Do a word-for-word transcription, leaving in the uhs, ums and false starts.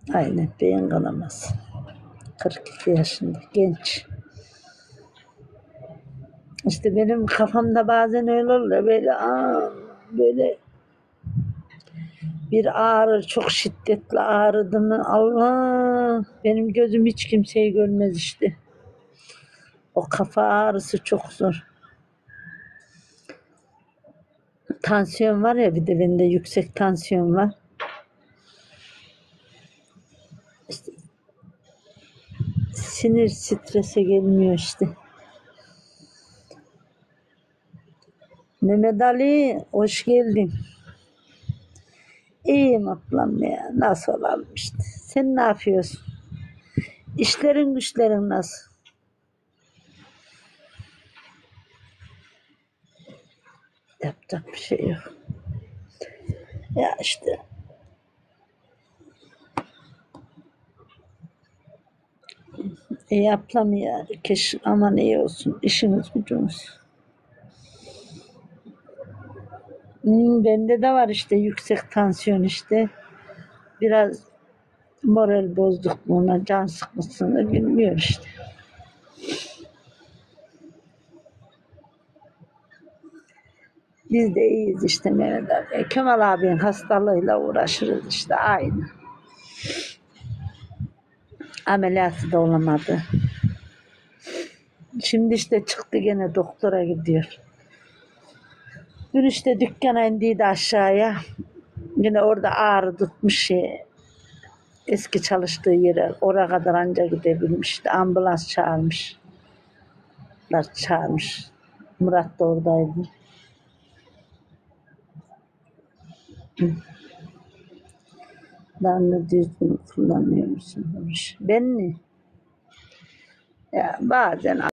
Aynen, beyin kanaması. kırk iki yaşında, genç. İşte benim kafamda bazen öyle oluyor, böyle aa, böyle bir ağrı, çok şiddetli ağrıdı mı, Allah, benim gözüm hiç kimseyi görmez işte. O kafa ağrısı çok zor. Tansiyon var ya, bir de bende yüksek tansiyon var. İşte sinir strese gelmiyor işte. Mehmet Ali, hoş geldin. İyiyim ablam ya, nasıl olalım işte. Sen ne yapıyorsun? İşlerin güçlerin nasıl? Yapacak bir şey yok. Ya işte. İyi ablam ya. Keşke aman iyi olsun. İşimiz gücümüz. Hmm, bende de var işte yüksek tansiyon işte. Biraz moral bozukluğuna, can sıkıntısına bilmiyor işte. Biz de iyiyiz işte Mehmet abi. Kemal abinin hastalığıyla uğraşırız işte aynı. Ameliyatı da olamadı. Şimdi işte çıktı gene doktora gidiyor. Dün işte dükkana indiydi aşağıya. Yine orada ağrı tutmuş şey. Eski çalıştığı yere oraya kadar anca gidebilmişti. Ambulans çağırmışlar, çağırmış. Murat da oradaydı. Damla düzgün kullanıyor musun demiş. Ben mi? Ya bazen